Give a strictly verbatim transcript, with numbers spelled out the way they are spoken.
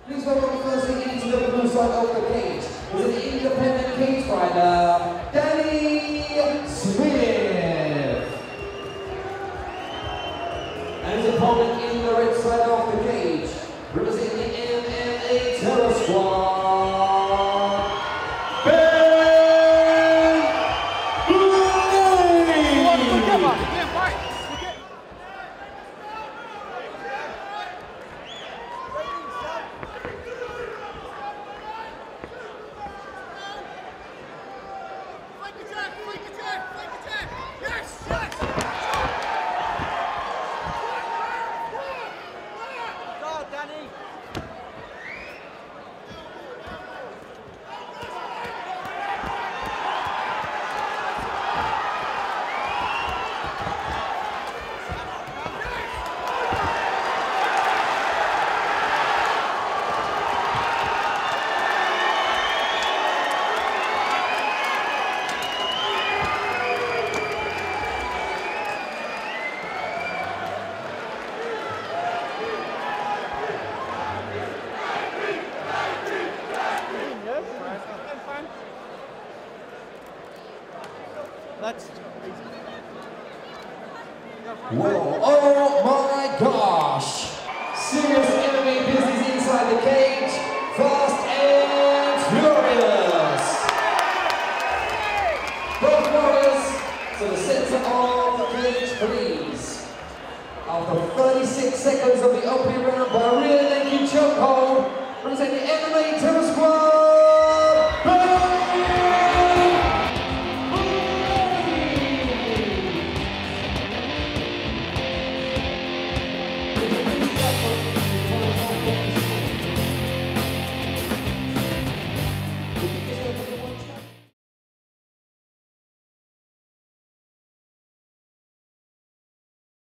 Please welcome firstly into the blue side of the cage with an independent cage fighter, Danny Smith. And his opponent in the red side of the cage, representing the M M A Terror Squad, Ben Blue. That's Whoa, oh my gosh! Serious enemy business inside the cage, fast and furious! Both warriors to the center of the cage, please. After thirty-six seconds of the opening round by rear naked chokehold, representing the M M A Terror